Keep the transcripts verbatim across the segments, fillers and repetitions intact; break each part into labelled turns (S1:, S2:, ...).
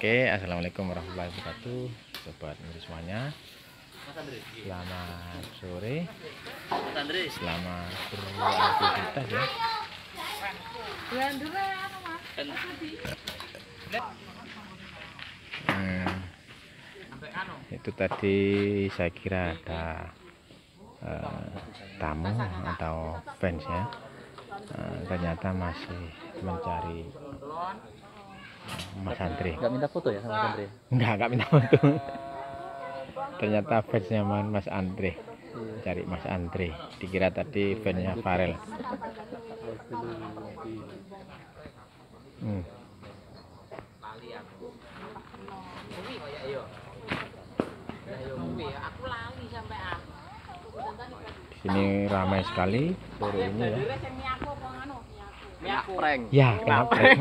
S1: Oke, assalamualaikum warahmatullahi wabarakatuh, sobat semuanya. Selamat sore, selamat beraktivitas ya. Hmm, itu tadi saya kira ada uh, tamu atau fans ya. Uh, ternyata masih mencari Mas Andre.
S2: Nggak minta foto ya sama Mas Andre?
S1: Enggak, enggak minta foto. Ternyata fansnya Mas Andre. Cari Mas Andre. Dikira tadi fansnya Farel. Hmm. Di sini ramai sekali sore ini ya.
S2: Kena prank.
S1: Ya, kena prank.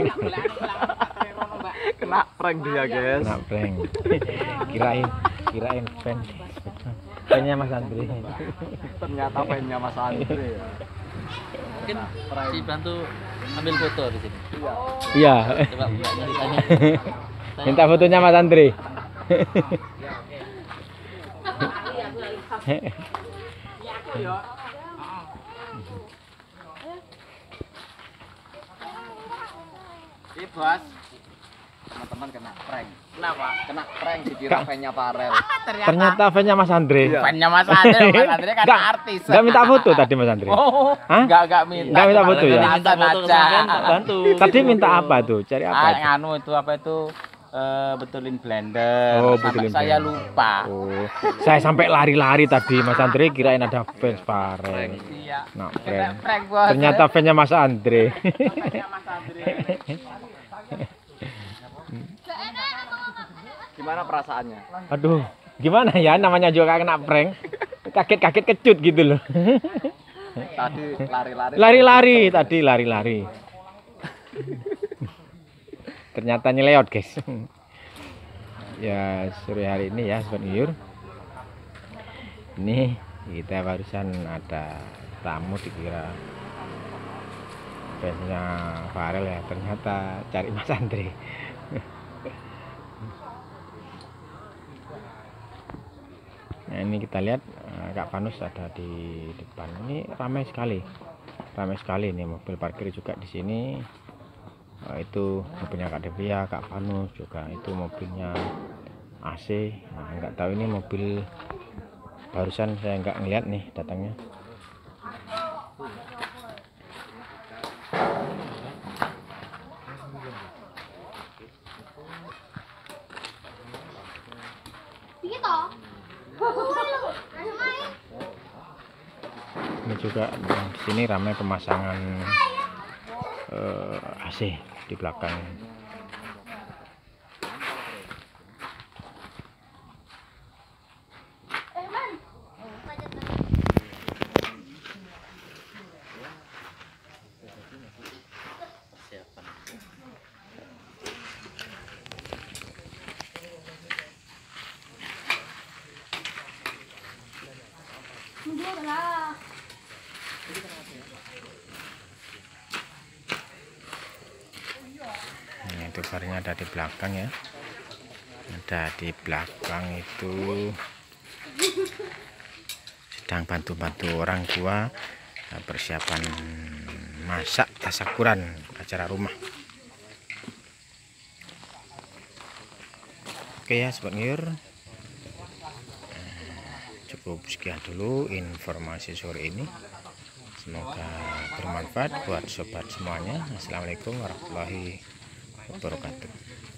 S2: Kena prank dia, guys.
S1: Kena prank. Kirain, kirain fans. Fansnya Mas Andre.
S2: Ternyata fansnya Mas Andre. Mungkin si bantu ambil foto di sini.
S1: Iya.
S2: Coba ditanya.
S1: Minta fotonya Mas Andre.
S2: Ih, Bos. Teman-teman kena prank.
S3: Kenapa?
S2: Kena prank dikira fansnya Farel.
S1: Ternyata fansnya Mas Andre.
S3: Fansnya Mas Andre, Mas Andre kan
S1: Nggak-
S3: artis.
S1: Nggak minta foto tadi Mas Andre.
S3: Oh,
S1: Hah?
S3: enggak enggak minta.
S1: Nggak minta foto ya?
S3: Minta foto
S2: aja.
S3: bantu.
S1: Tadi minta apa tuh? Cari apa?
S3: Ah,
S1: itu?
S3: anu itu apa itu? Eh, betulin blender.
S1: Oh,
S3: Sampai
S1: betulin
S3: saya
S1: blender.
S3: lupa.
S1: Oh, saya sampai lari-lari tadi Mas Andre kirain ada fans Farel.
S3: Iya.
S1: Nah,
S3: Kena
S1: prank.
S3: prank, Bos.
S1: Ternyata fansnya Mas Andre.
S3: Fansnya Mas Andre.
S2: Gimana perasaannya?
S1: Aduh, gimana ya namanya juga kena prank. Kaget-kaget kecut gitu loh.
S2: Tadi lari-lari.
S1: Lari-lari tadi lari-lari. Ternyata nyeleot, guys. Ya, sore hari ini ya, Sobat Nguyur. Ini kita barusan ada tamu dikira fansnya Farel ya, ternyata cari Mas Andre. Nah, ini kita lihat eh, Kak Vanus ada di depan. Ini ramai sekali, ramai sekali nih mobil parkir juga di sini. Eh, itu mobilnya Kak Devia, Kak Vanus juga itu mobilnya A C. Nah, nggak tahu ini mobil barusan saya nggak ngeliat nih datangnya. Ini juga nah, di sini ramai pemasangan eh, A C di belakang. Nah, itu barnya ada di belakang ya. Ada di belakang itu sedang bantu-bantu orang tua persiapan masak tasakuran acara rumah. Oke ya Sobat Nguyur, cukup sekian dulu informasi sore ini. Semoga bermanfaat buat sobat semuanya. Assalamualaikum warahmatullahi wabarakatuh.